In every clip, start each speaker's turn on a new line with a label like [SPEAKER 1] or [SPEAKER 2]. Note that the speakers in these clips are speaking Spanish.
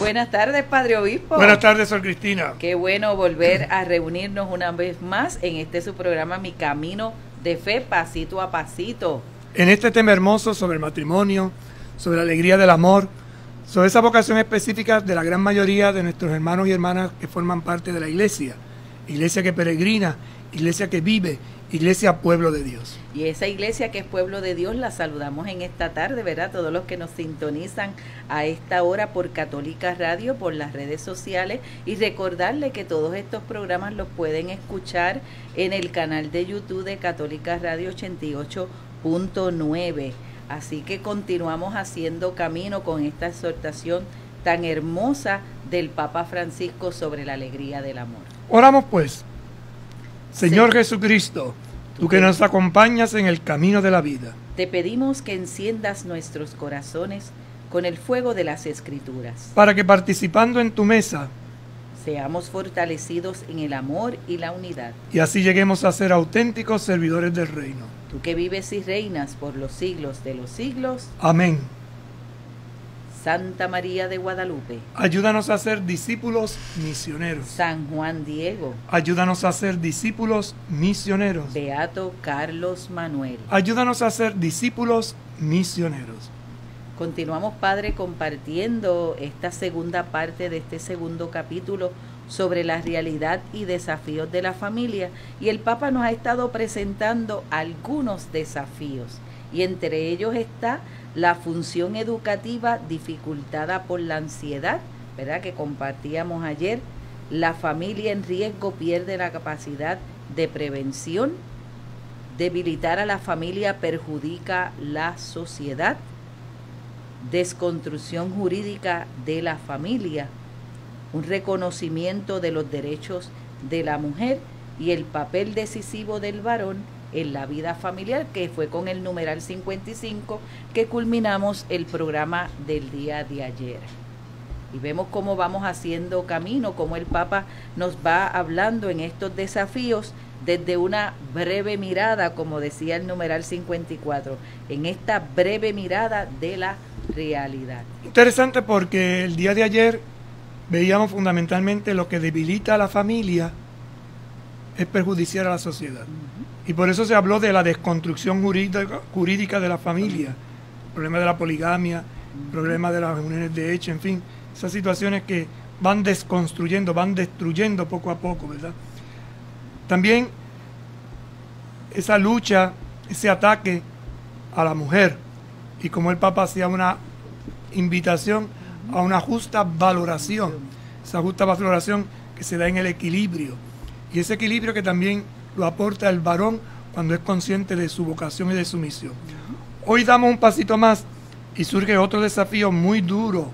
[SPEAKER 1] Buenas tardes, Padre Obispo.
[SPEAKER 2] Buenas tardes, Sor Cristina.
[SPEAKER 1] Qué bueno volver a reunirnos una vez más en su programa Mi Camino de Fe, pasito a pasito.
[SPEAKER 2] En este tema hermoso sobre el matrimonio, sobre la alegría del amor, sobre esa vocación específica de la gran mayoría de nuestros hermanos y hermanas que forman parte de la iglesia que peregrina, iglesia que vive, iglesia pueblo de Dios.
[SPEAKER 1] Y esa iglesia que es pueblo de Dios la saludamos en esta tarde, ¿verdad? Todos los que nos sintonizan a esta hora por Católica Radio, por las redes sociales, y recordarle que todos estos programas los pueden escuchar en el canal de YouTube de Católica Radio 88.9. Así que continuamos haciendo camino con esta exhortación tan hermosa del Papa Francisco sobre la alegría del amor.
[SPEAKER 2] Oramos pues. Señor
[SPEAKER 1] Sí.
[SPEAKER 2] Jesucristo, tú que nos acompañas en el camino de la vida,
[SPEAKER 1] Te pedimos que enciendas nuestros corazones con el fuego de las Escrituras.
[SPEAKER 2] para que participando en tu mesa
[SPEAKER 1] Seamos fortalecidos en el amor y la unidad.
[SPEAKER 2] y así lleguemos a ser auténticos servidores del reino.
[SPEAKER 1] Tú que vives y reinas por los siglos de los siglos,
[SPEAKER 2] Amén.
[SPEAKER 1] Santa María de Guadalupe,
[SPEAKER 2] Ayúdanos a ser discípulos misioneros.
[SPEAKER 1] San Juan Diego,
[SPEAKER 2] Ayúdanos a ser discípulos misioneros.
[SPEAKER 1] Beato Carlos Manuel.
[SPEAKER 2] Ayúdanos a ser discípulos misioneros.
[SPEAKER 1] Continuamos, Padre, compartiendo esta segunda parte de este segundo capítulo sobre la realidad y desafíos de la familia, y el Papa nos ha estado presentando algunos desafíos, y entre ellos está la función educativa dificultada por la ansiedad, ¿verdad?, que compartíamos ayer. La familia en riesgo pierde la capacidad de prevención. Debilitar a la familia perjudica la sociedad. Desconstrucción jurídica de la familia. Un reconocimiento de los derechos de la mujer y el papel decisivo del varón en la vida familiar, que fue con el numeral 55 que culminamos el programa del día de ayer. Y vemos cómo vamos haciendo camino, cómo el Papa nos va hablando en estos desafíos desde una breve mirada, como decía el numeral 54, en esta breve mirada de la realidad.
[SPEAKER 2] Interesante porque el día de ayer veíamos fundamentalmente lo que debilita a la familia es perjudiciar a la sociedad. Y por eso se habló de la desconstrucción jurídica de la familia, el problema de la poligamia, el problema de las uniones de hecho, en fin, esas situaciones que van desconstruyendo, van destruyendo poco a poco, ¿verdad? También esa lucha, ese ataque a la mujer, y como el Papa hacía una invitación a una justa valoración, esa justa valoración que se da en el equilibrio, y ese equilibrio que también lo aporta el varón cuando es consciente de su vocación y de su misión. Hoy damos un pasito más y surge otro desafío muy duro,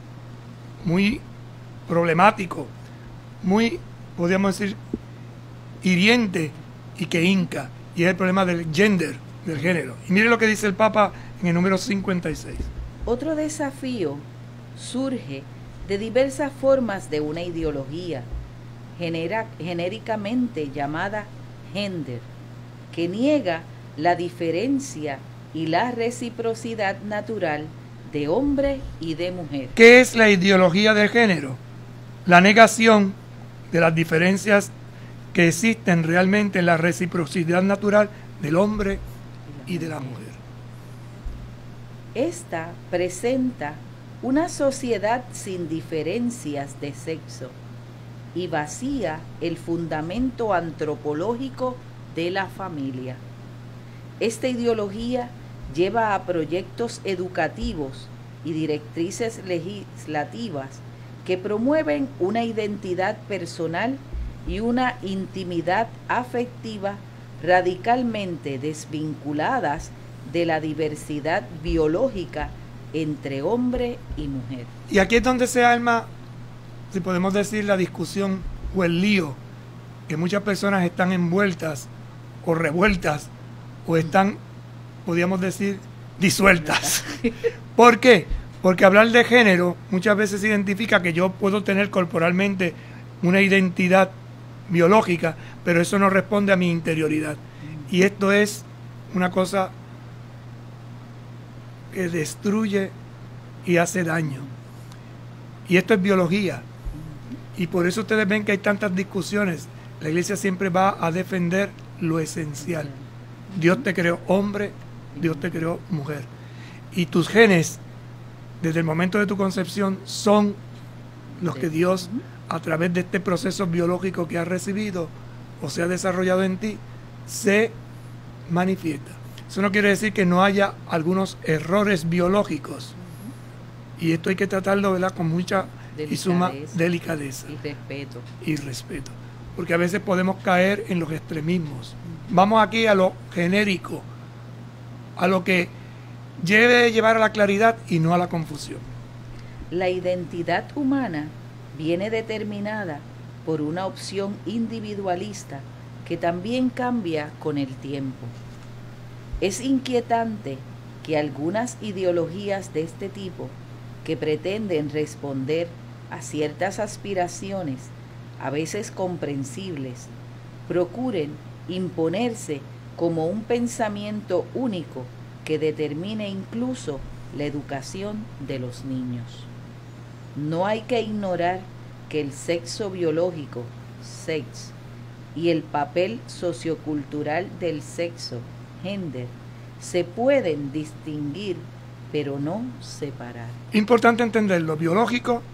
[SPEAKER 2] muy problemático, muy, podríamos decir, hiriente y que hinca, y es el problema del gender, del género. Y mire lo que dice el Papa en el número 56.
[SPEAKER 1] Otro desafío surge de diversas formas de una ideología genéricamente llamada gender, que niega la diferencia y la reciprocidad natural de hombre y de mujer.
[SPEAKER 2] ¿Qué es la ideología de género? La negación de las diferencias que existen realmente en la reciprocidad natural del hombre y de la mujer.
[SPEAKER 1] Esta presenta una sociedad sin diferencias de sexo y vacía el fundamento antropológico de la familia. Esta ideología lleva a proyectos educativos y directrices legislativas que promueven una identidad personal y una intimidad afectiva radicalmente desvinculadas de la diversidad biológica entre hombre y mujer.
[SPEAKER 2] Y aquí es donde se arma, si podemos decir, la discusión o el lío, que muchas personas están envueltas o revueltas o están, podríamos decir, disueltas. ¿Por qué? Porque hablar de género muchas veces identifica que yo puedo tener corporalmente una identidad biológica, pero eso no responde a mi interioridad. Y esto es una cosa que destruye y hace daño. Y esto es biología. Y por eso ustedes ven que hay tantas discusiones. La iglesia siempre va a defender lo esencial. Dios te creó hombre, Dios te creó mujer. Y tus genes, desde el momento de tu concepción, son los que Dios, a través de este proceso biológico que has recibido o se ha desarrollado en ti, se manifiesta. Eso no quiere decir que no haya algunos errores biológicos. Y esto hay que tratarlo, ¿verdad?, con mucha y suma delicadeza. Y respeto. Porque a veces podemos caer en los extremismos. Vamos aquí a lo genérico, a lo que debe llevar a la claridad y no a la confusión.
[SPEAKER 1] La identidad humana viene determinada por una opción individualista que también cambia con el tiempo. Es inquietante que algunas ideologías de este tipo, que pretenden responder a ciertas aspiraciones, a veces comprensibles, procuren imponerse como un pensamiento único que determine incluso la educación de los niños. No hay que ignorar que el sexo biológico, sex, y el papel sociocultural del sexo, gender, se pueden distinguir, pero no separar.
[SPEAKER 2] Importante entender lo biológico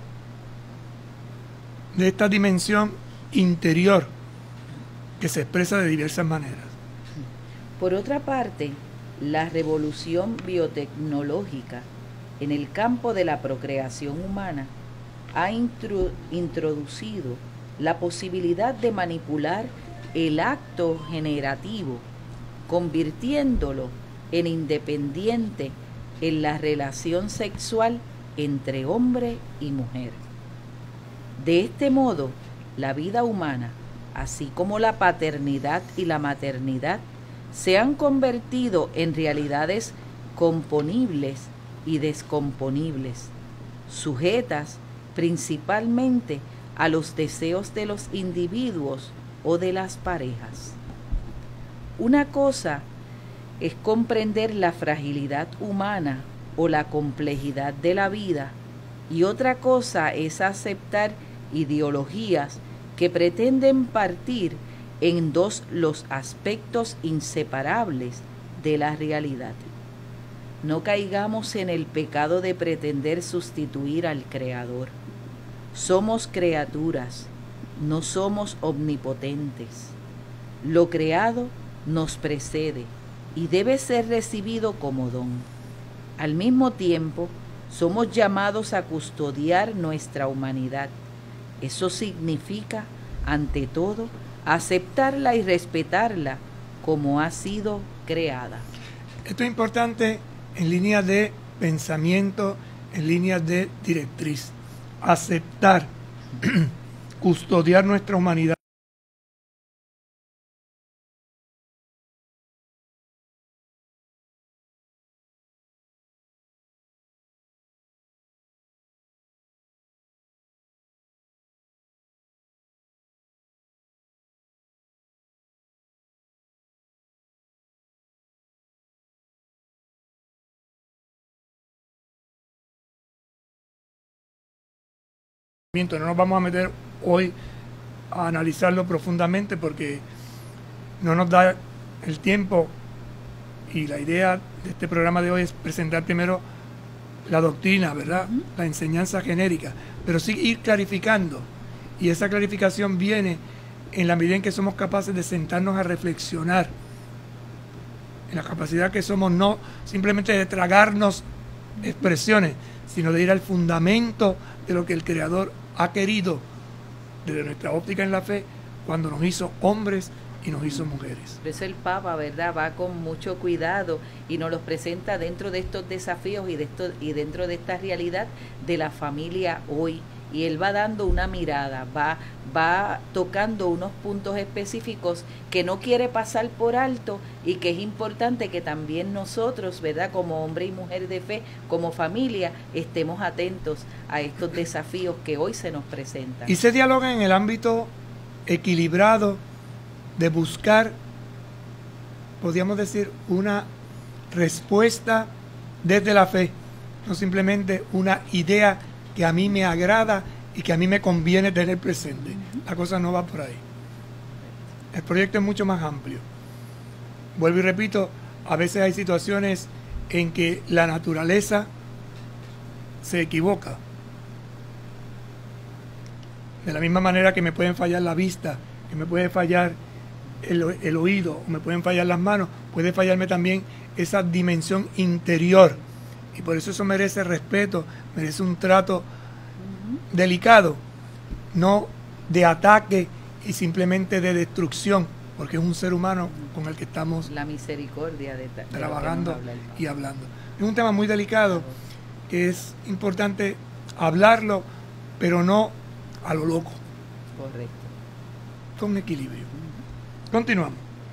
[SPEAKER 2] de esta dimensión interior que se expresa de diversas maneras.
[SPEAKER 1] Por otra parte, la revolución biotecnológica en el campo de la procreación humana ha introducido la posibilidad de manipular el acto generativo, convirtiéndolo en independiente en la relación sexual entre hombre y mujer. De este modo, la vida humana, así como la paternidad y la maternidad, se han convertido en realidades componibles y descomponibles, sujetas principalmente a los deseos de los individuos o de las parejas. Una cosa es comprender la fragilidad humana o la complejidad de la vida, y otra cosa es aceptar ideologías que pretenden partir en dos los aspectos inseparables de la realidad. No caigamos en el pecado de pretender sustituir al Creador. Somos criaturas, no somos omnipotentes. Lo creado nos precede y debe ser recibido como don. Al mismo tiempo, somos llamados a custodiar nuestra humanidad. Eso significa, ante todo, aceptarla y respetarla como ha sido creada.
[SPEAKER 2] Esto es importante en líneas de pensamiento, en líneas de directriz. Aceptar, custodiar nuestra humanidad. No nos vamos a meter hoy a analizarlo profundamente porque no nos da el tiempo, y la idea de este programa de hoy es presentar primero la doctrina, ¿verdad? La enseñanza genérica, pero sí ir clarificando, y esa clarificación viene en la medida en que somos capaces de sentarnos a reflexionar, en la capacidad que somos no simplemente de tragarnos expresiones, sino de ir al fundamento de lo que el Creador ha querido desde nuestra óptica en la fe cuando nos hizo hombres y nos hizo mujeres.
[SPEAKER 1] Por eso el Papa, ¿verdad?, va con mucho cuidado y nos los presenta dentro de estos desafíos y dentro de esta realidad de la familia hoy. Y él va dando una mirada, va tocando unos puntos específicos que no quiere pasar por alto, y que es importante que también nosotros, ¿verdad?, como hombre y mujer de fe, como familia, estemos atentos a estos desafíos que hoy se nos presentan.
[SPEAKER 2] Y se dialoga en el ámbito equilibrado de buscar, podríamos decir, una respuesta desde la fe, no simplemente una idea que a mí me agrada y que a mí me conviene tener presente. La cosa no va por ahí. El proyecto es mucho más amplio. Vuelvo y repito, a veces hay situaciones en que la naturaleza se equivoca. De la misma manera que me pueden fallar la vista, que me puede fallar el oído, o me pueden fallar las manos, puede fallarme también esa dimensión interior. Y por eso merece respeto, merece un trato delicado, no de ataque y simplemente de destrucción, porque es un ser humano con el que estamos
[SPEAKER 1] la misericordia de
[SPEAKER 2] trabajando y hablando. Es un tema muy delicado que es importante hablarlo, pero no a lo loco.
[SPEAKER 1] Correcto.
[SPEAKER 2] Con equilibrio. Continuamos.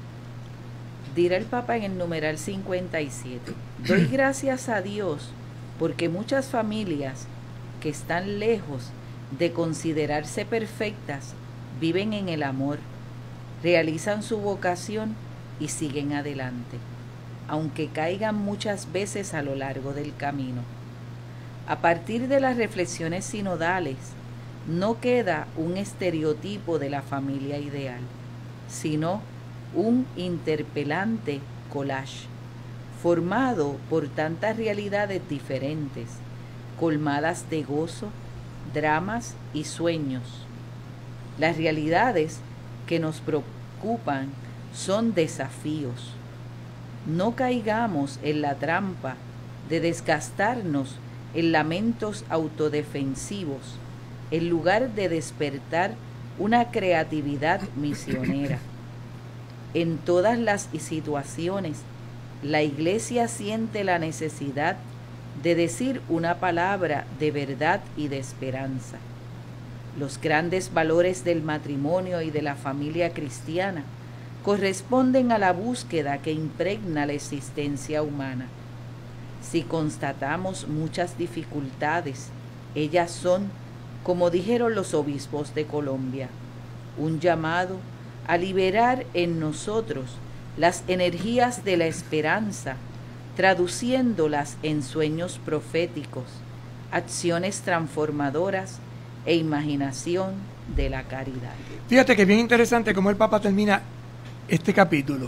[SPEAKER 1] Dirá el Papa en el numeral 57: doy gracias a Dios porque muchas familias que están lejos de considerarse perfectas viven en el amor, realizan su vocación y siguen adelante, aunque caigan muchas veces a lo largo del camino. A partir de las reflexiones sinodales, no queda un estereotipo de la familia ideal, sino un interpelante collage, formado por tantas realidades diferentes, colmadas de gozo, dramas y sueños. Las realidades que nos preocupan son desafíos. No caigamos en la trampa de desgastarnos en lamentos autodefensivos, en lugar de despertar una creatividad misionera. En todas las situaciones, la Iglesia siente la necesidad de decir una palabra de verdad y de esperanza. Los grandes valores del matrimonio y de la familia cristiana corresponden a la búsqueda que impregna la existencia humana. Si constatamos muchas dificultades, ellas son, como dijeron los obispos de Colombia, un llamado a liberar en nosotros las energías de la esperanza, traduciéndolas en sueños proféticos, acciones transformadoras e imaginación de la caridad.
[SPEAKER 2] Fíjate que es bien interesante cómo el Papa termina este capítulo.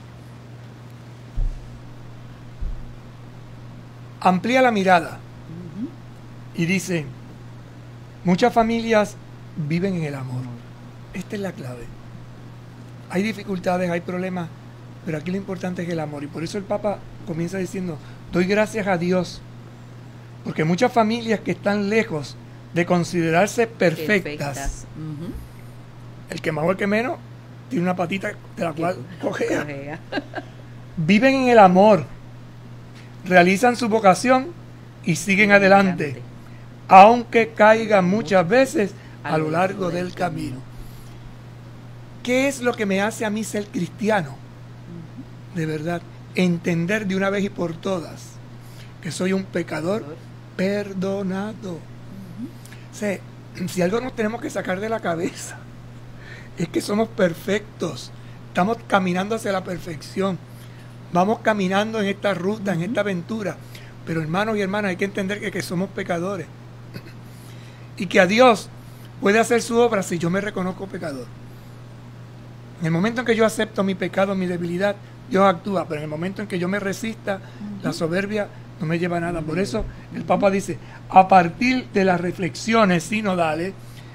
[SPEAKER 2] Amplía la mirada y dice: muchas familias viven en el amor. Esta es la clave. Hay dificultades, hay problemas, pero aquí lo importante es el amor. Y por eso el Papa comienza diciendo: doy gracias a Dios, porque muchas familias que están lejos de considerarse perfectas. El que más o el que menos tiene una patita de la cual cojea. Viven en el amor, realizan su vocación y siguen adelante, aunque caigan muchas veces a lo largo del camino. ¿Qué es lo que me hace a mí ser cristiano? De verdad, entender de una vez y por todas que soy un pecador perdonado. O sea, si algo nos tenemos que sacar de la cabeza es que somos perfectos, estamos caminando hacia la perfección, vamos caminando en esta ruta, en esta aventura, pero hermanos y hermanas, hay que entender que somos pecadores y que a Dios puede hacer su obra si yo me reconozco pecador. En el momento en que yo acepto mi pecado, mi debilidad, Dios actúa, pero en el momento en que yo me resista, la soberbia no me lleva a nada. Por eso el Papa dice: a partir de las reflexiones sinodales,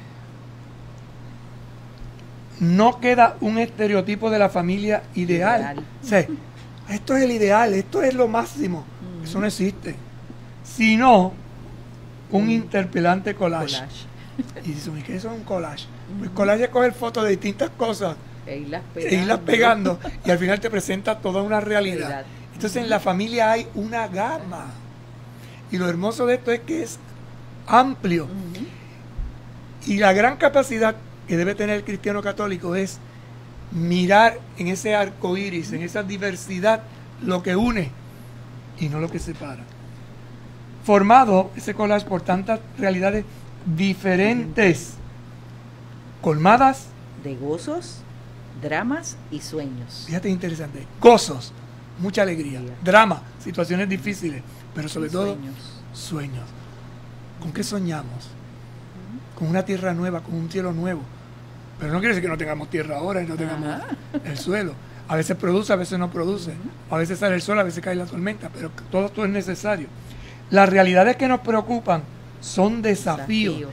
[SPEAKER 2] no queda un estereotipo de la familia ideal. O sea, esto es el ideal, esto es lo máximo. Eso no existe. Sino un interpelante collage. Y dice: ¿qué es un collage? Pues collage es coger fotos de distintas cosas e irlas pegando y al final te presenta toda una realidad. Entonces en la familia hay una gama. Y lo hermoso de esto es que es amplio. Y la gran capacidad que debe tener el cristiano católico es mirar en ese arco iris, en esa diversidad, lo que une y no lo que separa. Formado ese collage por tantas realidades diferentes, colmadas
[SPEAKER 1] de gozos, dramas y sueños.
[SPEAKER 2] Fíjate, interesante. Gozos, mucha alegría. Drama, situaciones difíciles, pero sobre todo sueños. ¿Con qué soñamos? Con una tierra nueva, con un cielo nuevo. Pero no quiere decir que no tengamos tierra ahora y no tengamos el suelo. A veces produce, a veces no produce. A veces sale el sol, a veces cae la tormenta, pero todo esto es necesario. Las realidades que nos preocupan son desafíos.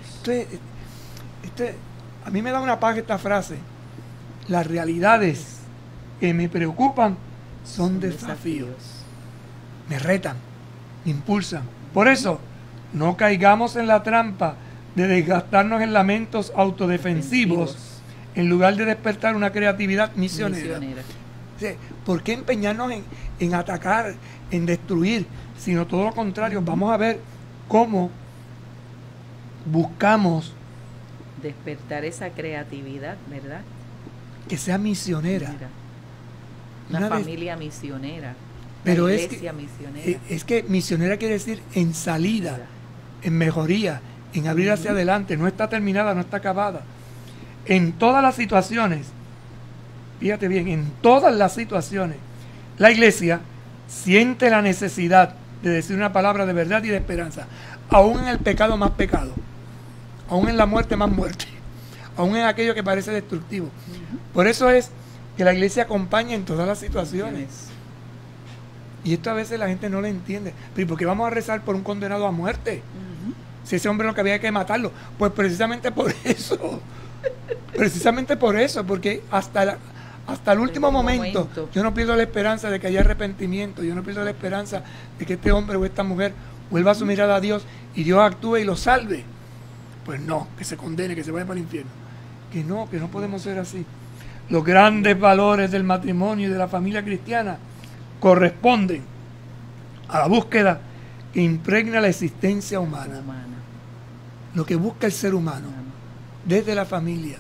[SPEAKER 2] A mí me da una paz esta frase. Las realidades que me preocupan son desafíos. Me retan, me impulsan. Por eso, no caigamos en la trampa de desgastarnos en lamentos autodefensivos en lugar de despertar una creatividad misionera. ¿Por qué empeñarnos en atacar, en destruir? Sino todo lo contrario. Vamos a ver cómo buscamos
[SPEAKER 1] despertar esa creatividad, ¿verdad?
[SPEAKER 2] Que sea misionera.
[SPEAKER 1] Una familia misionera.
[SPEAKER 2] Pero
[SPEAKER 1] una iglesia misionera.
[SPEAKER 2] Es que misionera quiere decir en salida, en mejoría, en abrir hacia adelante. No está terminada, no está acabada. En todas las situaciones, fíjate bien, en todas las situaciones, la iglesia siente la necesidad de decir una palabra de verdad y de esperanza, aún en el pecado más pecado, aún en la muerte más muerte, aún en aquello que parece destructivo. Por eso es que la iglesia acompaña en todas las situaciones. Y esto a veces la gente no lo entiende. ¿Pero por qué vamos a rezar por un condenado a muerte? Si ese hombre lo que había que matarlo. Pues precisamente por eso. Precisamente por eso, porque hasta el último momento yo no pierdo la esperanza de que haya arrepentimiento, yo no pierdo la esperanza de que este hombre o esta mujer vuelva a su mirada a Dios y Dios actúe y lo salve. Pues no, que se condene, que se vaya para el infierno. Que no podemos ser así. Los grandes valores del matrimonio y de la familia cristiana corresponden a la búsqueda que impregna la existencia humana. Lo que busca el ser humano desde la familia.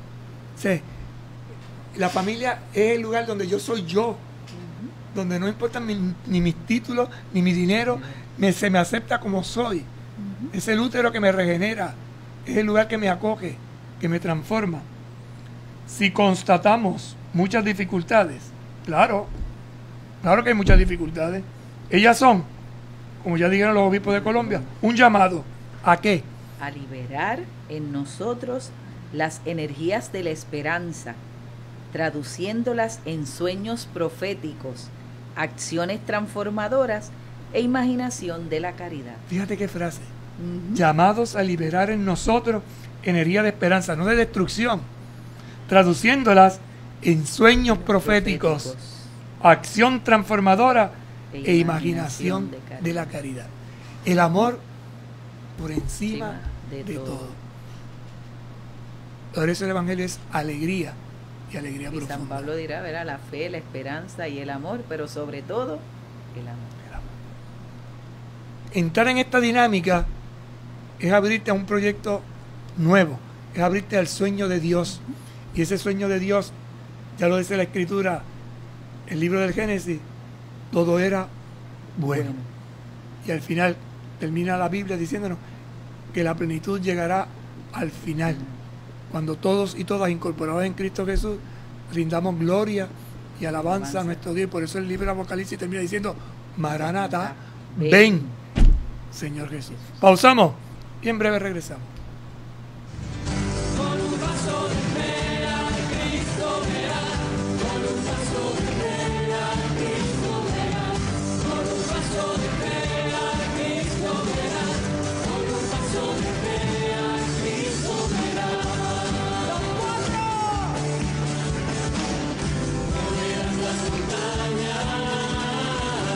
[SPEAKER 2] La familia es el lugar donde yo soy yo, donde no importan ni mis títulos, ni mi dinero, se me acepta como soy. Es el útero que me regenera, es el lugar que me acoge, que me transforma. Si constatamos muchas dificultades, claro que hay muchas dificultades. Ellas son, como ya dijeron los obispos de Colombia, un llamado. ¿A qué?
[SPEAKER 1] A liberar en nosotros las energías de la esperanza, traduciéndolas en sueños proféticos, acciones transformadoras e imaginación de la caridad.
[SPEAKER 2] Fíjate qué frase. Llamados a liberar en nosotros energía de esperanza, no de destrucción, traduciéndolas en sueños proféticos, acción transformadora e imaginación de la caridad. El amor por encima de todo. Por eso el Evangelio es alegría y alegría profunda.
[SPEAKER 1] San Pablo dirá, verá, la fe, la esperanza y el amor, pero sobre todo el amor.
[SPEAKER 2] Entrar en esta dinámica es abrirte a un proyecto nuevo, es abrirte al sueño de Dios. Y ese sueño de Dios, ya lo dice la Escritura, el libro del Génesis, todo era bueno. Y al final termina la Biblia diciéndonos que la plenitud llegará al final, cuando todos y todas incorporados en Cristo Jesús rindamos gloria y alabanza a nuestro Dios. Por eso el libro de Apocalipsis termina diciendo, Maranatá, ven, Señor Jesús. Pausamos y en breve regresamos.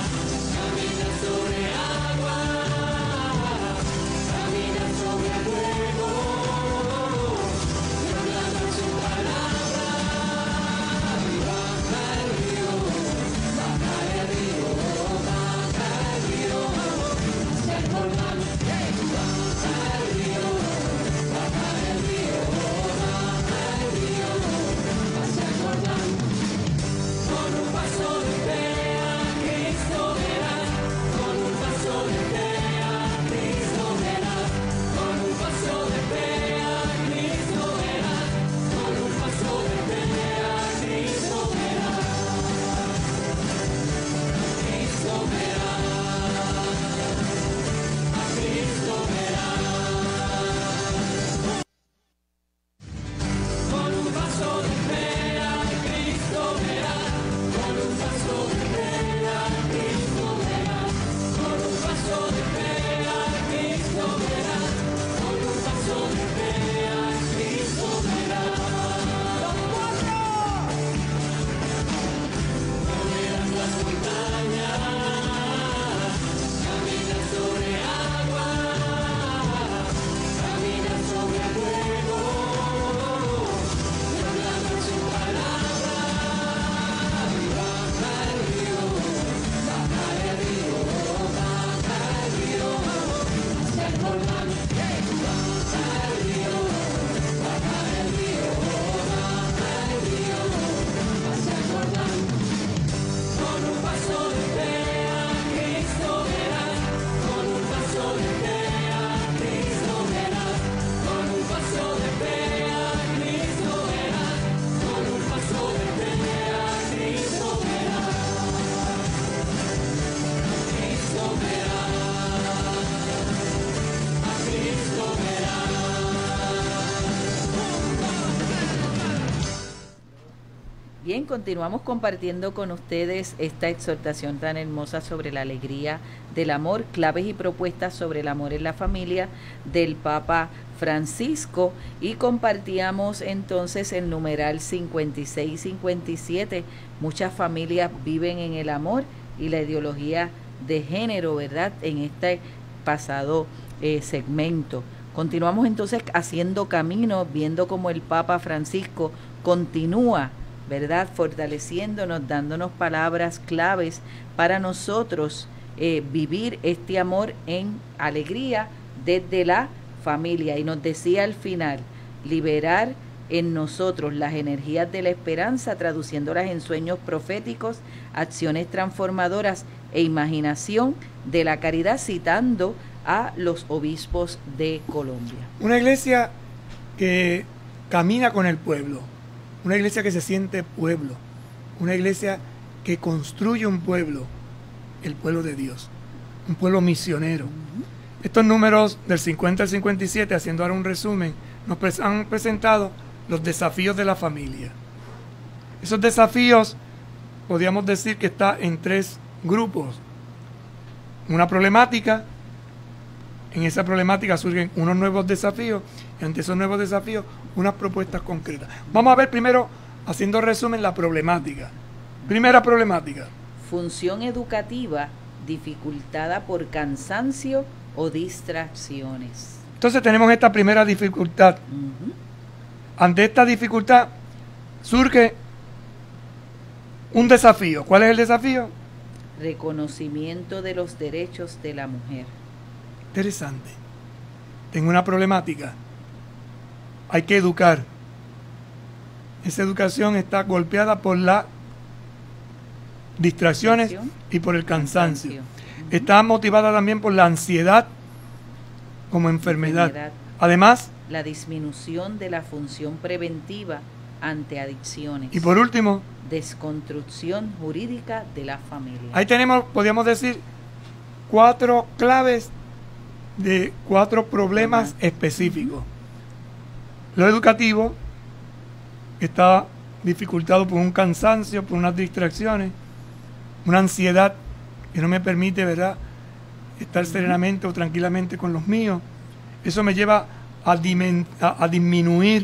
[SPEAKER 3] Camina sobre agua, camina sobre fuego.
[SPEAKER 1] Bien, continuamos compartiendo con ustedes esta exhortación tan hermosa sobre la alegría del amor, claves y propuestas sobre el amor en la familia del Papa Francisco, y compartíamos entonces el numeral 56-57. Muchas familias viven en el amor y la ideología de género, ¿verdad? En este pasado segmento. Continuamos entonces haciendo camino, viendo cómo el Papa Francisco continúa, ¿verdad?, fortaleciéndonos, dándonos palabras claves para nosotros vivir este amor en alegría desde la familia. Y nos decía al final, liberar en nosotros las energías de la esperanza, traduciéndolas en sueños proféticos, acciones transformadoras e imaginación de la caridad, citando a los obispos de Colombia.
[SPEAKER 2] Una iglesia que camina con el pueblo, una iglesia que se siente pueblo, una iglesia que construye un pueblo, el pueblo de Dios, un pueblo misionero. Estos números del 50 al 57, haciendo ahora un resumen, nos han presentado los desafíos de la familia. Esos desafíos, podríamos decir que está en tres grupos. Una problemática, en esa problemática surgen unos nuevos desafíos, y ante esos nuevos desafíos, unas propuestas concretas. Vamos a ver primero, haciendo resumen, la problemática. Primera problemática.
[SPEAKER 1] Función educativa dificultada por cansancio o distracciones.
[SPEAKER 2] Entonces tenemos esta primera dificultad. Ante esta dificultad surge un desafío. ¿Cuál es el desafío?
[SPEAKER 1] Reconocimiento de los derechos de la mujer.
[SPEAKER 2] Interesante. Tengo una problemática. Hay que educar. Esa educación está golpeada por las distracciones y por el cansancio. Está motivada también por la ansiedad como enfermedad. Además,
[SPEAKER 1] la disminución de la función preventiva ante adicciones.
[SPEAKER 2] Y por último,
[SPEAKER 1] desconstrucción jurídica de la familia.
[SPEAKER 2] Ahí tenemos, podríamos decir, 4 claves de 4 problemas específicos. Lo educativo, que está dificultado por un cansancio, por unas distracciones, una ansiedad que no me permite, ¿verdad?, estar serenamente o tranquilamente con los míos. Eso me lleva a disminuir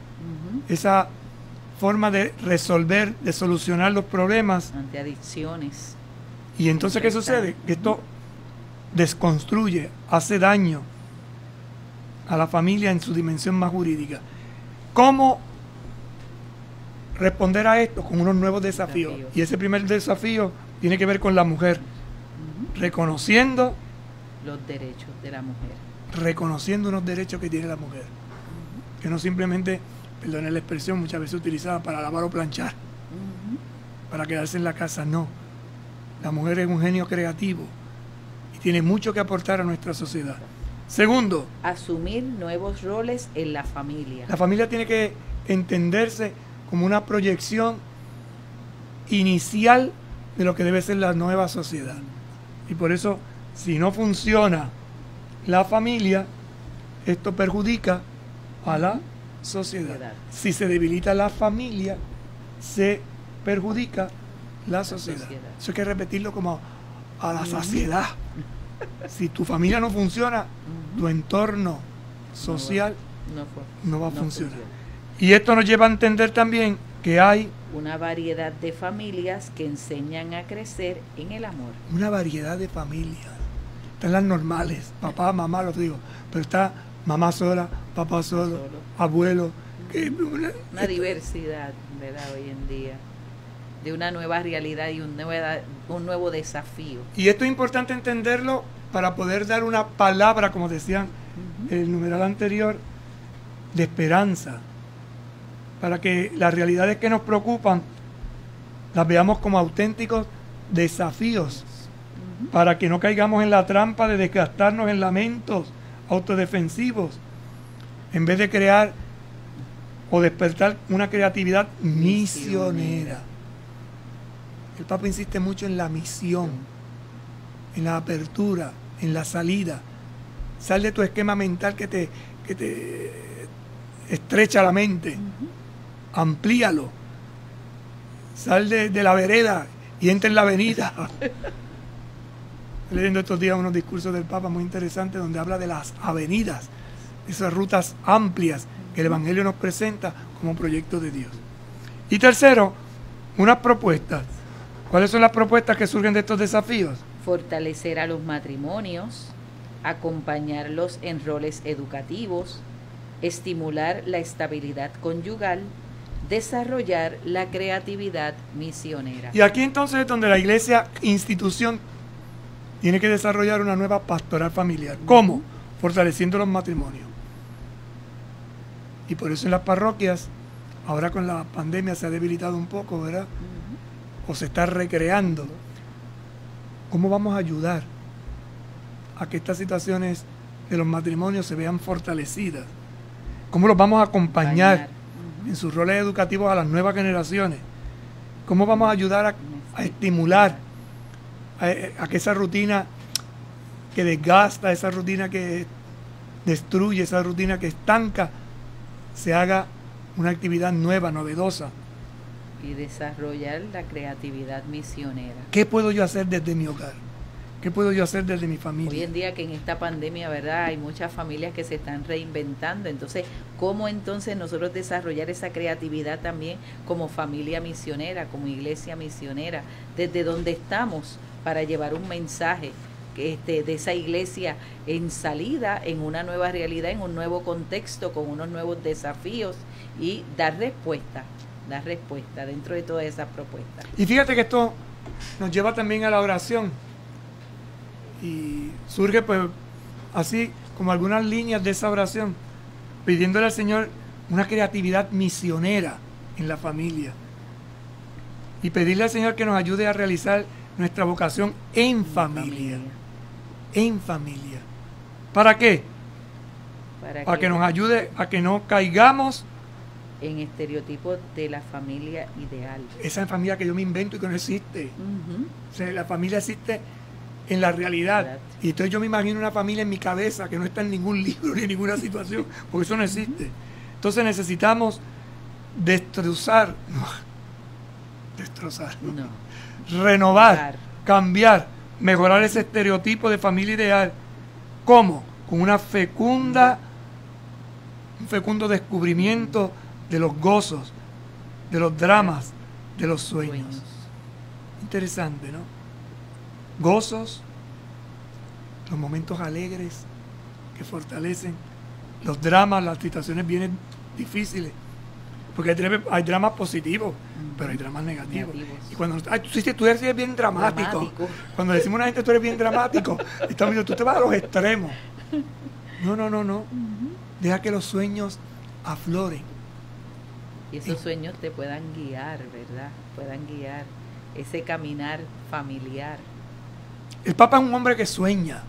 [SPEAKER 2] esa forma de resolver, de solucionar los problemas.
[SPEAKER 1] Ante adicciones.
[SPEAKER 2] Y entonces, ¿qué sucede? Que esto desconstruye, hace daño a la familia en su dimensión más jurídica. ¿Cómo responder a esto? Con unos nuevos desafíos. Y ese primer desafío tiene que ver con la mujer. Reconociendo
[SPEAKER 1] los derechos de la mujer.
[SPEAKER 2] Reconociendo unos derechos que tiene la mujer. Que no simplemente, perdone la expresión, muchas veces utilizada para lavar o planchar. Para quedarse en la casa, no. La mujer es un genio creativo y tiene mucho que aportar a nuestra sociedad. Segundo,
[SPEAKER 1] asumir nuevos roles en la familia.
[SPEAKER 2] La familia tiene que entenderse como una proyección inicial de lo que debe ser la nueva sociedad. Y por eso, si no funciona la familia, esto perjudica a la sociedad. Si se debilita la familia, se perjudica la sociedad. Eso hay que repetirlo como a la saciedad. Si tu familia no funciona, tu entorno social no va a funcionar. Y esto nos lleva a entender también que hay
[SPEAKER 1] una variedad de familias que enseñan a crecer en el amor.
[SPEAKER 2] Una variedad de familias. Están las normales, papá, mamá, los digo, pero está mamá sola, papá solo, abuelo.
[SPEAKER 1] Una diversidad, ¿verdad? Hoy en día, de una nueva realidad y un nuevo desafío.
[SPEAKER 2] Y esto es importante entenderlo para poder dar una palabra, como decían el numeral anterior, de esperanza, para que las realidades que nos preocupan las veamos como auténticos desafíos, para que no caigamos en la trampa de desgastarnos en lamentos autodefensivos, en vez de crear o despertar una creatividad misionera. El Papa insiste mucho en la misión, en la apertura, en la salida. Sal de tu esquema mental que te estrecha la mente. Amplíalo. Sal de la vereda y entra en la avenida. Estoy leyendo estos días unos discursos del Papa muy interesantes donde habla de las avenidas, esas rutas amplias que el Evangelio nos presenta como proyecto de Dios. Y tercero, unas propuestas. ¿Cuáles son las propuestas que surgen de estos desafíos?
[SPEAKER 1] Fortalecer a los matrimonios, acompañarlos en roles educativos, estimular la estabilidad conyugal, desarrollar la creatividad misionera.
[SPEAKER 2] Y aquí entonces es donde la iglesia, institución, tiene que desarrollar una nueva pastoral familiar. ¿Cómo? Fortaleciendo los matrimonios. Y por eso en las parroquias, ahora con la pandemia se ha debilitado un poco, ¿verdad? O se está recreando. ¿Cómo vamos a ayudar a que estas situaciones de los matrimonios se vean fortalecidas? ¿Cómo los vamos a acompañar en sus roles educativos a las nuevas generaciones? ¿Cómo vamos a ayudar a estimular a que esa rutina que desgasta, esa rutina que destruye, esa rutina que estanca, se haga una actividad nueva, novedosa?
[SPEAKER 1] Y desarrollar la creatividad misionera.
[SPEAKER 2] ¿Qué puedo yo hacer desde mi hogar? ¿Qué puedo yo hacer desde mi familia?
[SPEAKER 1] Hoy en día que en esta pandemia, ¿verdad? Hay muchas familias que se están reinventando. Entonces, ¿cómo entonces nosotros desarrollar esa creatividad también como familia misionera, como iglesia misionera, desde donde estamos, para llevar un mensaje de esa iglesia en salida, en una nueva realidad, en un nuevo contexto, con unos nuevos desafíos y dar respuesta dentro de todas esas propuestas?
[SPEAKER 2] Y fíjate que esto nos lleva también a la oración. Y surge pues así como algunas líneas de esa oración, pidiéndole al Señor una creatividad misionera en la familia. Y pedirle al Señor que nos ayude a realizar nuestra vocación en familia. En familia. ¿Para qué? Para que nos ayude a que no caigamos
[SPEAKER 1] en estereotipos de la familia ideal.
[SPEAKER 2] Esa familia que yo me invento y que no existe. O sea, la familia existe en la realidad. Y entonces yo me imagino una familia en mi cabeza que no está en ningún libro ni en ninguna situación, porque eso no existe. Entonces necesitamos destrozar, renovar, cambiar, mejorar ese estereotipo de familia ideal. ¿Cómo? Con un fecundo descubrimiento de los gozos, de los dramas, de los sueños. Interesante, ¿no? Gozos, los momentos alegres que fortalecen, los dramas, las situaciones vienen difíciles, porque hay dramas positivos, pero hay dramas negativos. Y cuando tú eres bien dramático. Cuando decimos a una gente tú eres bien dramático, estamos diciendo, tú te vas a los extremos. No. Deja que los sueños afloren.
[SPEAKER 1] Y esos sueños te puedan guiar, ¿verdad? Puedan guiar ese caminar familiar.
[SPEAKER 2] El Papa es un hombre que sueña.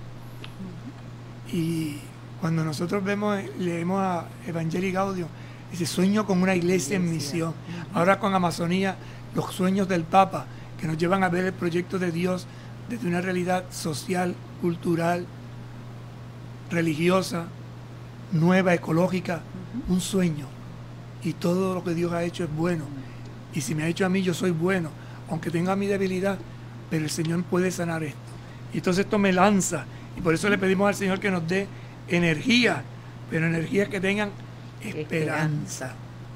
[SPEAKER 2] Y cuando nosotros leemos a Evangelii Gaudium, dice, sueño con una iglesia en misión. Ahora con Amazonía, los sueños del Papa, que nos llevan a ver el proyecto de Dios desde una realidad social, cultural, religiosa, nueva, ecológica, un sueño. Y todo lo que Dios ha hecho es bueno. Y si me ha hecho a mí, yo soy bueno, aunque tenga mi debilidad, pero el Señor puede sanar esto. Y entonces esto me lanza. Y por eso le pedimos al Señor que nos dé energía, pero energías que tengan esperanza,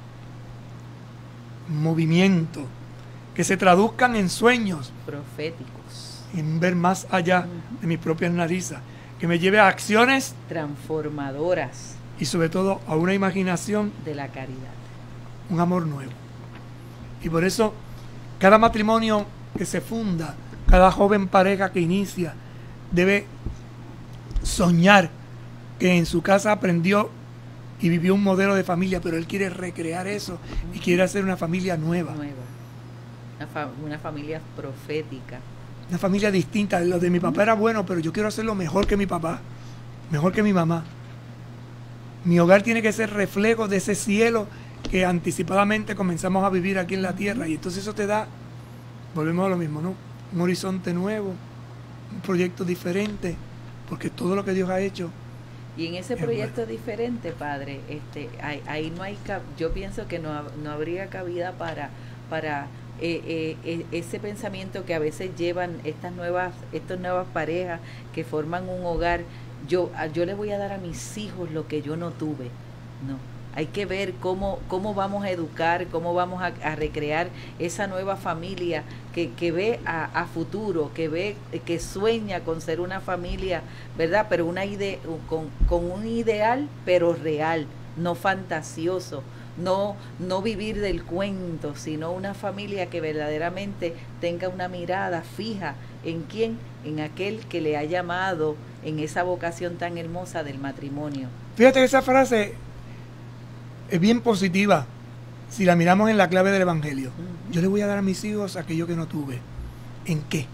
[SPEAKER 2] movimiento, que se traduzcan en sueños
[SPEAKER 1] proféticos,
[SPEAKER 2] en ver más allá de mis propias narices, que me lleve a acciones
[SPEAKER 1] transformadoras
[SPEAKER 2] y sobre todo a una imaginación
[SPEAKER 1] de la caridad,
[SPEAKER 2] un amor nuevo. Y por eso cada matrimonio que se funda, cada joven pareja que inicia, debe soñar que en su casa aprendió y vivió un modelo de familia, pero él quiere recrear eso y quiere hacer una familia nueva.
[SPEAKER 1] Una familia profética.
[SPEAKER 2] Una familia distinta. Lo de mi papá era bueno, pero yo quiero hacerlo mejor que mi papá, mejor que mi mamá. Mi hogar tiene que ser reflejo de ese cielo que anticipadamente comenzamos a vivir aquí en la tierra. Y entonces eso te da, volvemos a lo mismo, ¿no? Un horizonte nuevo, un proyecto diferente, porque todo lo que Dios ha hecho.
[SPEAKER 1] Y en ese proyecto diferente, Padre, ahí no hay, yo pienso que no habría cabida para ese pensamiento que a veces llevan estas nuevas parejas que forman un hogar, yo le voy a dar a mis hijos lo que yo no tuve. No, hay que ver cómo vamos a educar, cómo vamos a recrear esa nueva familia que ve a futuro, que sueña con ser una familia, ¿verdad? Pero con un ideal, pero real, no fantasioso, no vivir del cuento, sino una familia que verdaderamente tenga una mirada fija en quién, en aquel que le ha llamado en esa vocación tan hermosa del matrimonio.
[SPEAKER 2] Fíjate que esa frase es bien positiva si la miramos en la clave del Evangelio. Yo le voy a dar a mis hijos aquello que no tuve. ¿En qué?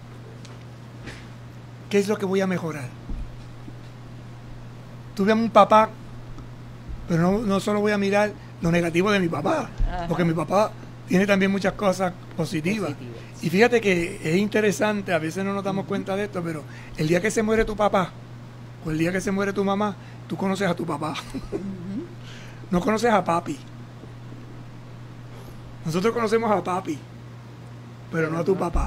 [SPEAKER 2] ¿Qué es lo que voy a mejorar? Tuve a un papá, pero no solo voy a mirar lo negativo de mi papá, porque mi papá tiene también muchas cosas positivas. Y fíjate que es interesante, a veces no nos damos cuenta de esto, pero el día que se muere tu papá, o el día que se muere tu mamá, tú conoces a tu papá. No conoces a papi. Nosotros conocemos a papi, pero no a tu papá.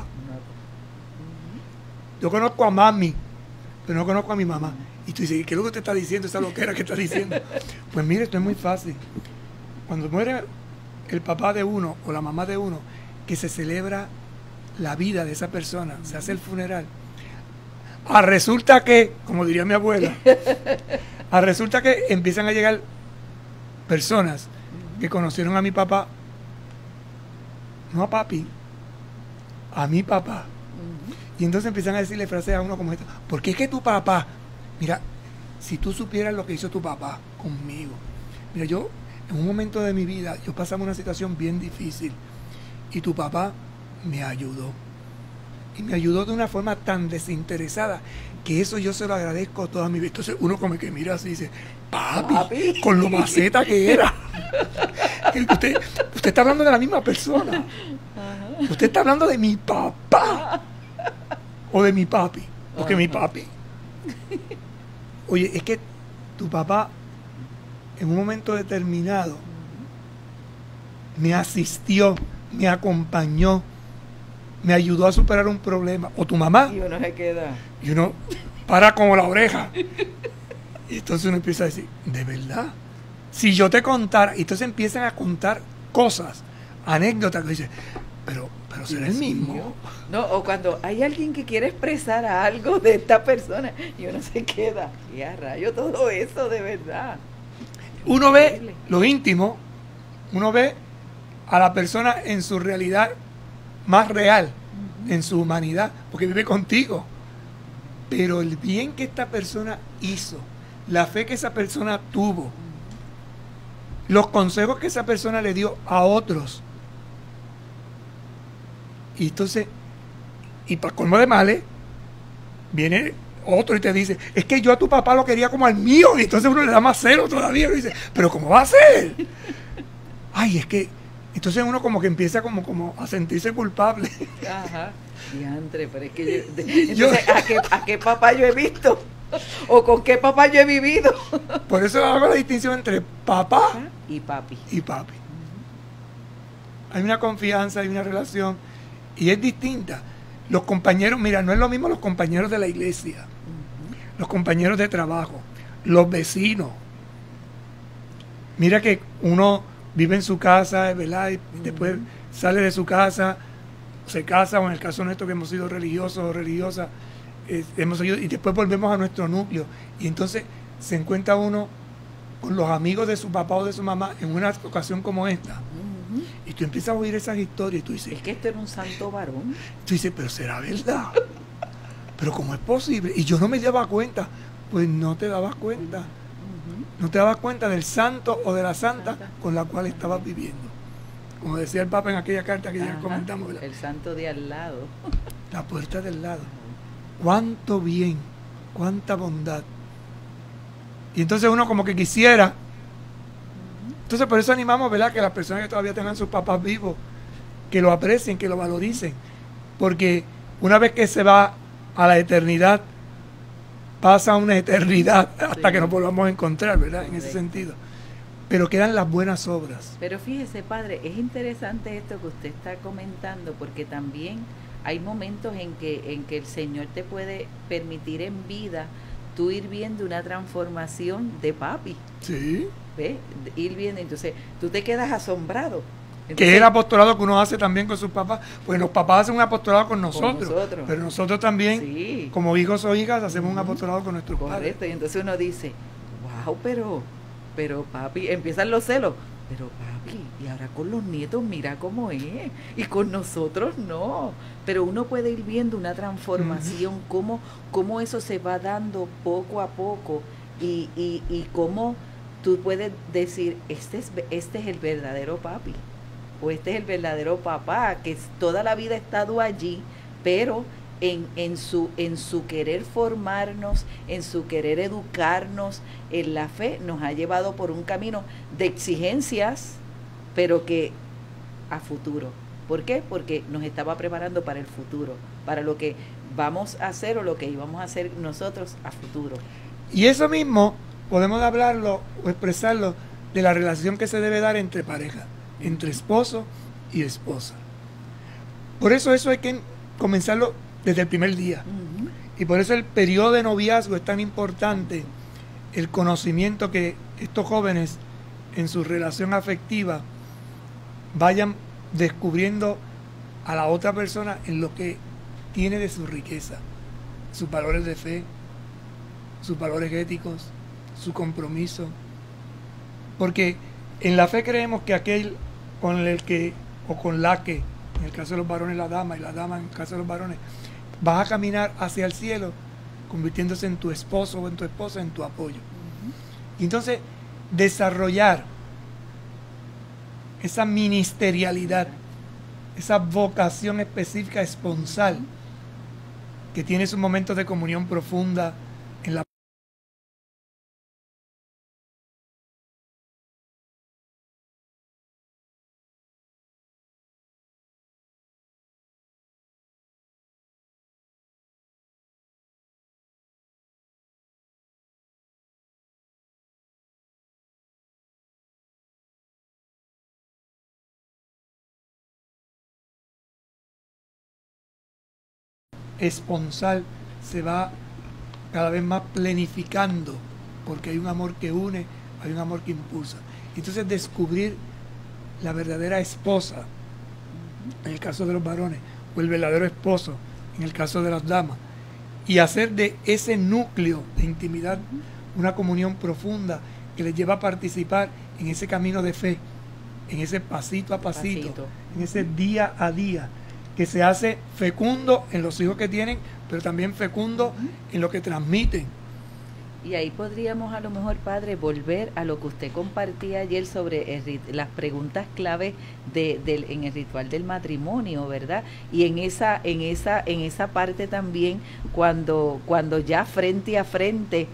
[SPEAKER 2] Yo conozco a mami, pero no conozco a mi mamá. Y tú dices, ¿qué es lo que te está diciendo, esa loquera que está diciendo? Pues mire, esto es muy fácil. Cuando muere el papá de uno o la mamá de uno, que se celebra la vida de esa persona, se hace el funeral. Resulta que, como diría mi abuela, resulta que empiezan a llegar personas que conocieron a mi papá, no a papi, a mi papá. Y entonces empiezan a decirle frases a uno como esta: porque es que tu papá, mira, si tú supieras lo que hizo tu papá conmigo. Mira, yo en un momento de mi vida, yo pasaba una situación bien difícil y tu papá me ayudó. Y me ayudó de una forma tan desinteresada que eso yo se lo agradezco toda mi vida. Entonces uno como que mira así y dice, papi, con lo maceta que era. Usted está hablando de la misma persona. Usted está hablando de mi papá o de mi papi. Porque mi papi. Oye, es que tu papá en un momento determinado me asistió, me acompañó, me ayudó a superar un problema. O tu mamá.
[SPEAKER 1] Y uno se queda.
[SPEAKER 2] Y uno para como la oreja. Y entonces uno empieza a decir, ¿de verdad? Si yo te contara, y entonces empiezan a contar cosas, anécdotas, que dices, pero será el mismo.
[SPEAKER 1] No, o cuando hay alguien que quiere expresar algo de esta persona, y uno se queda, y a rayo todo eso, de verdad.
[SPEAKER 2] Uno ve lo íntimo, uno ve a la persona en su realidad más real, en su humanidad, porque vive contigo. Pero el bien que esta persona hizo, la fe que esa persona tuvo, los consejos que esa persona le dio a otros. Y entonces, y para colmo de males, viene otro y te dice, es que yo a tu papá lo quería como al mío. Y entonces uno le da más celo todavía. Y dice, pero ¿cómo va a ser? Ay, es que, entonces uno como que empieza como a sentirse culpable.
[SPEAKER 1] Ajá. Diantre, pero es que entonces, ¿a qué papá yo he visto? ¿O con qué papá yo he vivido?
[SPEAKER 2] Por eso hago la distinción entre papá
[SPEAKER 1] y papi.
[SPEAKER 2] Hay una confianza, hay una relación, y es distinta. Los compañeros, mira, no es lo mismo los compañeros de la iglesia, los compañeros de trabajo, los vecinos. Mira que uno vive en su casa, ¿verdad? Y después sale de su casa, se casa, o en el caso nuestro que hemos sido religiosos o religiosas, y después volvemos a nuestro núcleo. Y entonces se encuentra uno con los amigos de su papá o de su mamá en una ocasión como esta. Y tú empiezas a oír esas historias y tú dices,
[SPEAKER 1] es que este era un santo varón.
[SPEAKER 2] Tú dices, pero será verdad. Pero ¿cómo es posible? Y yo no me daba cuenta. Pues no te dabas cuenta. No te dabas cuenta del santo o de la santa con la cual estabas viviendo. Como decía el Papa en aquella carta que ya comentamos, ¿verdad?
[SPEAKER 1] El santo de al lado.
[SPEAKER 2] La puerta del lado. Cuánto bien, cuánta bondad. Y entonces uno como que quisiera. Entonces por eso animamos, ¿verdad?, que las personas que todavía tengan sus papás vivos, que lo aprecien, que lo valoricen. Porque una vez que se va a la eternidad, pasa una eternidad hasta que nos volvamos a encontrar, ¿verdad? En ese sentido. pero quedan las buenas obras.
[SPEAKER 1] Pero fíjese, padre, es interesante esto que usted está comentando, porque también hay momentos en que el Señor te puede permitir en vida tú ir viendo una transformación de papi.
[SPEAKER 2] Sí.
[SPEAKER 1] ¿Ves? Ir viendo, entonces tú te quedas asombrado. Entonces,
[SPEAKER 2] que es el apostolado que uno hace también con sus papás, pues los papás hacen un apostolado con nosotros, pero nosotros también,
[SPEAKER 1] sí,
[SPEAKER 2] como hijos o hijas, hacemos un apostolado con nuestros padres.
[SPEAKER 1] Correcto, y entonces uno dice, wow, pero papi, empiezan los celos, pero papi, y ahora con los nietos mira cómo es, y con nosotros no, pero uno puede ir viendo una transformación, cómo eso se va dando poco a poco, y cómo tú puedes decir, este es el verdadero papi, o este es el verdadero papá, que toda la vida ha estado allí, pero en su querer formarnos, en su querer educarnos en la fe, nos ha llevado por un camino de exigencias, pero que a futuro. ¿Por qué? Porque nos estaba preparando para el futuro, para lo que vamos a hacer o lo que íbamos a hacer nosotros a futuro.
[SPEAKER 2] Y eso mismo podemos hablarlo o expresarlo de la relación que se debe dar entre pareja, entre esposo y esposa. Por eso hay que comenzarlo desde el primer día. Y por eso el periodo de noviazgo es tan importante, el conocimiento que estos jóvenes en su relación afectiva vayan descubriendo a la otra persona en lo que tiene de su riqueza, sus valores de fe, sus valores éticos, su compromiso. Porque en la fe creemos que aquel con el que, o con la que, en el caso de los varones la dama, y la dama en el caso de los varones, vas a caminar hacia el cielo, convirtiéndose en tu esposo o en tu esposa, en tu apoyo. Y entonces, desarrollar esa ministerialidad, esa vocación específica esponsal, que tiene sus momentos de comunión profunda en la esponsal se va cada vez más planificando, porque hay un amor que une, hay un amor que impulsa. Entonces descubrir la verdadera esposa, en el caso de los varones, o el verdadero esposo, en el caso de las damas, y hacer de ese núcleo de intimidad una comunión profunda que les lleva a participar en ese camino de fe, en ese pasito a pasito. En ese día a día, que se hace fecundo en los hijos que tienen, pero también fecundo en lo que transmiten.
[SPEAKER 1] Y ahí podríamos a lo mejor, padre, volver a lo que usted compartía ayer sobre las preguntas clave en el ritual del matrimonio, ¿verdad? Y en esa parte también, cuando ya frente a frente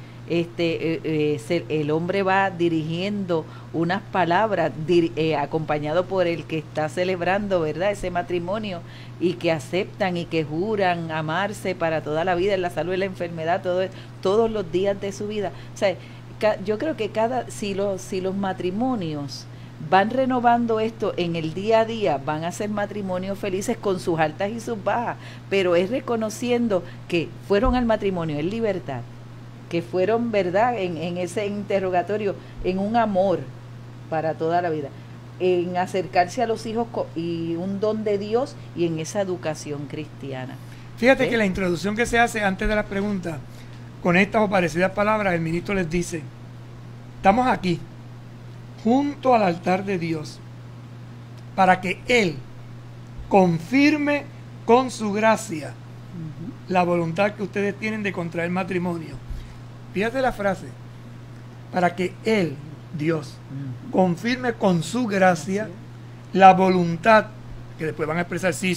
[SPEAKER 1] el hombre va dirigiendo unas palabras acompañado por el que está celebrando, ¿verdad?, ese matrimonio, y que aceptan y que juran amarse para toda la vida, en la salud y la enfermedad, todos los días de su vida. O sea, yo creo que si los matrimonios van renovando esto en el día a día, van a ser matrimonios felices con sus altas y sus bajas, pero es reconociendo que fueron al matrimonio en libertad, que fueron, ¿verdad?, en ese interrogatorio, en un amor para toda la vida, en acercarse a los hijos y un don de Dios, y en esa educación cristiana.
[SPEAKER 2] Fíjate que la introducción que se hace antes de las preguntas, con estas o parecidas palabras, el ministro les dice: estamos aquí, junto al altar de Dios, para que Él confirme con su gracia la voluntad que ustedes tienen de contraer matrimonio. Fíjate la frase: para que Él, Dios, confirme con su gracia la voluntad, que después van a expresar sí,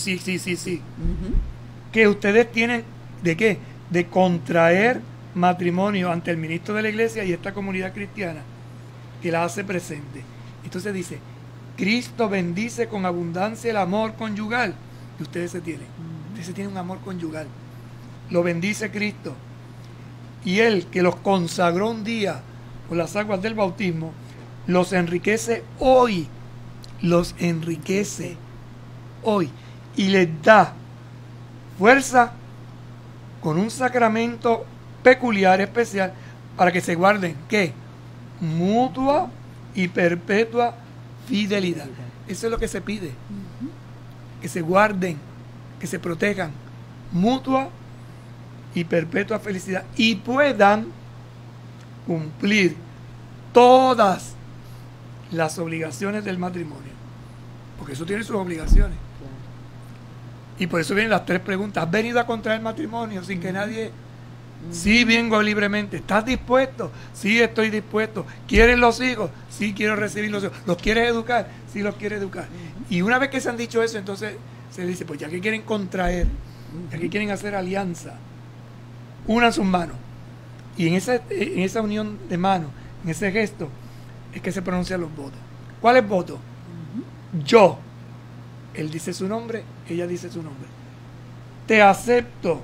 [SPEAKER 2] que ustedes tienen, ¿de qué? De contraer matrimonio ante el ministro de la iglesia y esta comunidad cristiana que la hace presente. Entonces dice: Cristo bendice con abundancia el amor conyugal que ustedes se tienen. Ustedes se tienen un amor conyugal, lo bendice Cristo. Y Él, que los consagró un día con las aguas del bautismo, los enriquece hoy, los enriquece hoy y les da fuerza con un sacramento peculiar, especial, para que se guarden, ¿qué? Mutua y perpetua fidelidad. Eso es lo que se pide. Que se guarden, que se protejan, mutua y perpetua felicidad, y puedan cumplir todas las obligaciones del matrimonio. Porque eso tiene sus obligaciones. Y por eso vienen las 3 preguntas. ¿Has venido a contraer matrimonio sin que nadie... Sí, vengo libremente. ¿Estás dispuesto? Sí, estoy dispuesto. ¿Quieres los hijos? Sí, quiero recibir los hijos. ¿Los quieres educar? Sí, los quiero educar. Y una vez que se han dicho eso, entonces se dice, pues ya que quieren contraer, ya que quieren hacer alianza, unan sus manos. Y en esa unión de manos, en ese gesto, es que se pronuncian los votos. ¿Cuál es voto? Yo. Él dice su nombre, ella dice su nombre. Te acepto.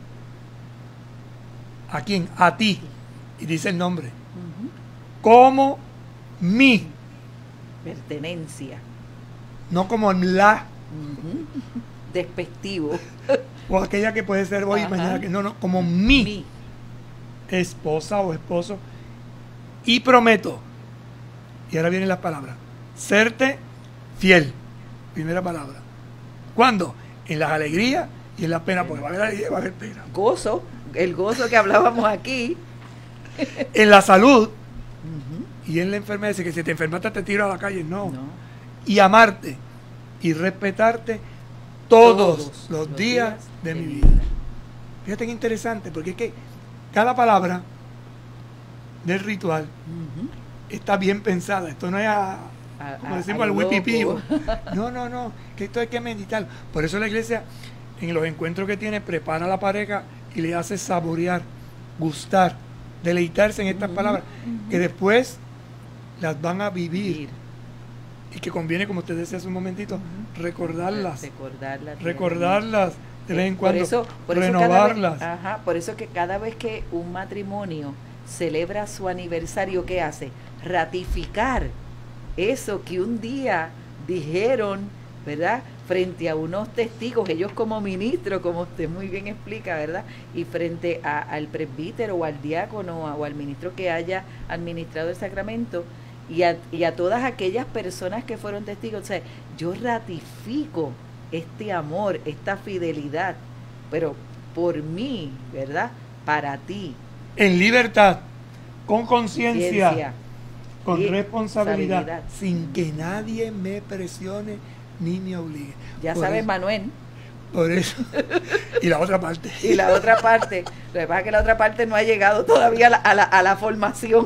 [SPEAKER 2] ¿A quién? A ti. Y dice el nombre. Como mi.
[SPEAKER 1] Pertenencia.
[SPEAKER 2] No como la.
[SPEAKER 1] Despectivo.
[SPEAKER 2] O aquella que puede ser hoy y mañana. Que no, como mi esposa o esposo. Y prometo. Y ahora vienen las palabras. Serte fiel. Primera palabra. ¿Cuándo? En las alegrías y en las penas. Porque va a haber alegría y va a haber pena.
[SPEAKER 1] Gozo. El gozo que hablábamos aquí.
[SPEAKER 2] En la salud y en la enfermedad. Dice que si te enfermaste te tiro a la calle. No. Y amarte y respetarte todos los días de mi vida. Fíjate qué interesante, porque es que cada palabra del ritual está bien pensada. Esto no es como decimos al wipipío. No, que esto hay que meditar. Por eso la iglesia en los encuentros que tiene prepara a la pareja y le hace saborear, gustar, deleitarse en estas palabras, que después las van a vivir. Y que conviene, como usted decía hace un momentito, recordarlas de vez en cuando, renovarlas.
[SPEAKER 1] Por eso que cada vez que un matrimonio celebra su aniversario, ¿qué hace? Ratificar eso que un día dijeron, ¿verdad? Frente a unos testigos, ellos como ministros, como usted muy bien explica, ¿verdad? Y frente al presbítero o al diácono o al ministro que haya administrado el sacramento y a todas aquellas personas que fueron testigos. O sea, yo ratifico este amor, esta fidelidad, pero por mí, ¿verdad? Para ti.
[SPEAKER 2] En libertad, con conciencia, con responsabilidad, sin que nadie me presione ni me obligue.
[SPEAKER 1] Ya sabes,
[SPEAKER 2] eso,
[SPEAKER 1] Manuel.
[SPEAKER 2] Por eso. Y la otra parte.
[SPEAKER 1] Y la otra parte. Lo que pasa es que la otra parte no ha llegado todavía a la formación.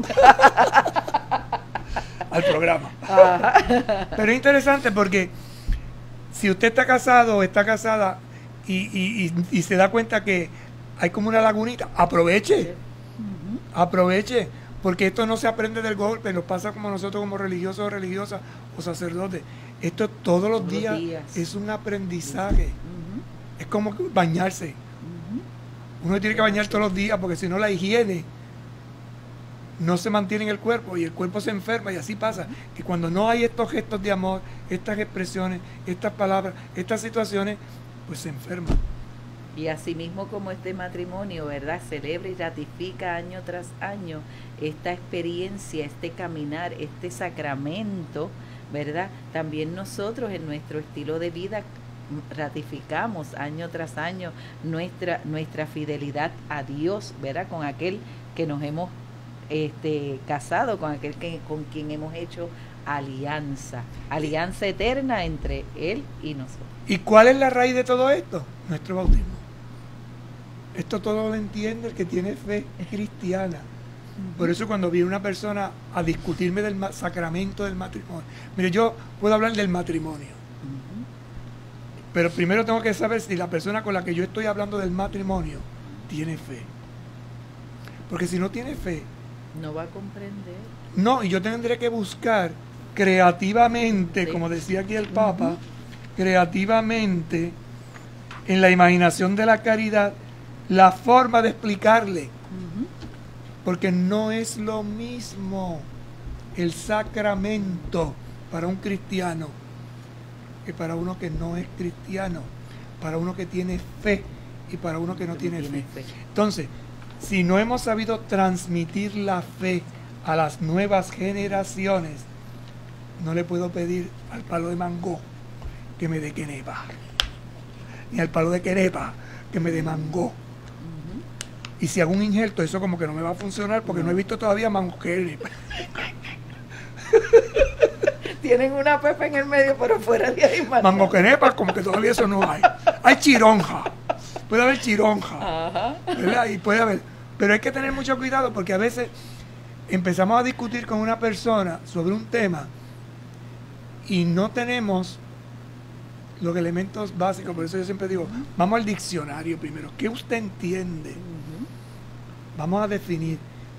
[SPEAKER 2] Al programa. Pero es interesante porque si usted está casado o está casada y se da cuenta que hay como una lagunita, aproveche. Aproveche. Porque esto no se aprende del golpe, nos pasa como nosotros como religiosos o religiosas o sacerdotes. Esto todos los días es un aprendizaje. Es como bañarse. Uno tiene que bañar todos los días porque si no la higiene no se mantiene en el cuerpo y el cuerpo se enferma y así pasa. Que cuando no hay estos gestos de amor, estas expresiones, estas palabras, estas situaciones, pues se enferma.
[SPEAKER 1] Y asimismo como este matrimonio, ¿verdad? Celebra y ratifica año tras año esta experiencia, este caminar, este sacramento, ¿verdad? También nosotros en nuestro estilo de vida ratificamos año tras año nuestra fidelidad a Dios, ¿verdad? Con aquel que nos hemos casado, con aquel con quien hemos hecho alianza eterna entre Él y nosotros.
[SPEAKER 2] ¿Y cuál es la raíz de todo esto? Nuestro bautismo. Esto todo lo entiende el que tiene fe cristiana. Por eso cuando viene una persona a discutirme del sacramento del matrimonio, mire, yo puedo hablar del matrimonio, pero primero tengo que saber si la persona con la que yo estoy hablando del matrimonio tiene fe. Porque si no tiene fe,
[SPEAKER 1] no va a comprender.
[SPEAKER 2] No, y yo tendré que buscar creativamente, como decía aquí el Papa, creativamente, en la imaginación de la caridad, la forma de explicarle. Porque no es lo mismo el sacramento para un cristiano que para uno que no es cristiano, para uno que tiene fe y para uno que no tiene fe. Entonces, si no hemos sabido transmitir la fe a las nuevas generaciones, no le puedo pedir al palo de mango que me dé quenepa, ni al palo de quenepa que me dé mango. Y si hago un injerto, eso como que no me va a funcionar porque no he visto todavía mango quenepa.
[SPEAKER 1] Tienen una pepa en el medio, pero fuera de ahí
[SPEAKER 2] mango quenepa, como que todavía eso no hay. Hay chironja, puede haber chironja,
[SPEAKER 1] Ajá.
[SPEAKER 2] ¿verdad? Y puede haber, pero hay que tener mucho cuidado porque a veces empezamos a discutir con una persona sobre un tema y no tenemos los elementos básicos. Por eso yo siempre digo, vamos al diccionario primero. ¿Qué usted entiende? Vamos a definir.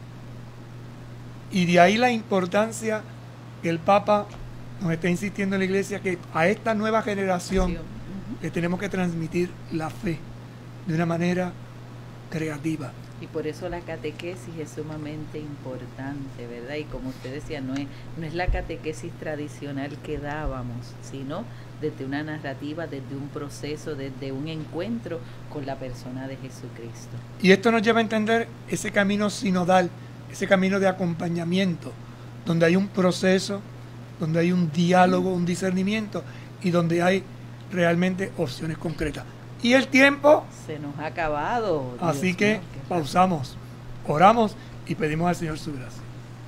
[SPEAKER 2] Y de ahí la importancia que el Papa nos está insistiendo en la Iglesia, que a esta nueva generación le tenemos que transmitir la fe de una manera creativa.
[SPEAKER 1] Y por eso la catequesis es sumamente importante, ¿verdad? Y como usted decía, no es la catequesis tradicional que dábamos, sino desde una narrativa, desde un proceso, desde un encuentro con la persona de Jesucristo.
[SPEAKER 2] Y esto nos lleva a entender ese camino sinodal, ese camino de acompañamiento, donde hay un proceso, donde hay un diálogo, un discernimiento y donde hay realmente opciones concretas. Y el tiempo
[SPEAKER 1] se nos ha acabado.
[SPEAKER 2] Así que pausamos, oramos y pedimos al Señor su gracia.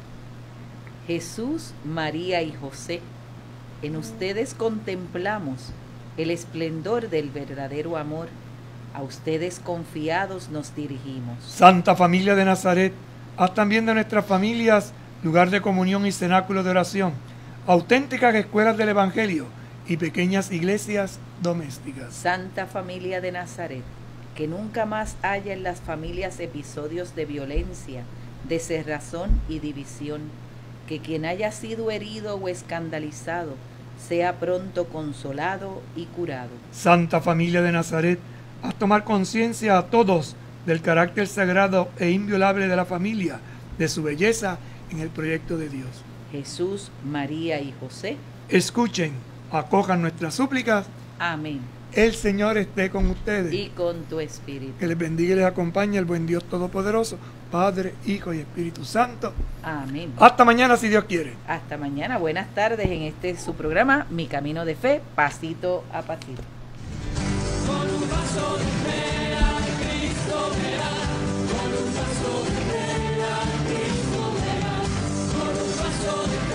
[SPEAKER 1] Jesús, María y José, en ustedes contemplamos el esplendor del verdadero amor. A ustedes confiados nos dirigimos.
[SPEAKER 2] Santa Familia de Nazaret, haz también de nuestras familias lugar de comunión y cenáculo de oración, auténticas escuelas del Evangelio y pequeñas iglesias domésticas.
[SPEAKER 1] Santa Familia de Nazaret, que nunca más haya en las familias episodios de violencia, de cerrazón y división, que quien haya sido herido o escandalizado sea pronto consolado y curado.
[SPEAKER 2] Santa Familia de Nazaret, haz tomar conciencia a todos del carácter sagrado e inviolable de la familia, de su belleza en el proyecto de Dios.
[SPEAKER 1] Jesús, María y José,
[SPEAKER 2] escuchen, acojan nuestras súplicas.
[SPEAKER 1] Amén.
[SPEAKER 2] El Señor esté con ustedes.
[SPEAKER 1] Y con tu espíritu.
[SPEAKER 2] Que les bendiga y les acompañe el buen Dios Todopoderoso, Padre, Hijo y Espíritu Santo.
[SPEAKER 1] Amén.
[SPEAKER 2] Hasta mañana, si Dios quiere.
[SPEAKER 1] Hasta mañana. Buenas tardes en este su programa, Mi Camino de Fe, pasito a pasito.
[SPEAKER 3] Con un paso de fe a Cristo verás, con un paso de fe a Cristo verás, con un paso de fe.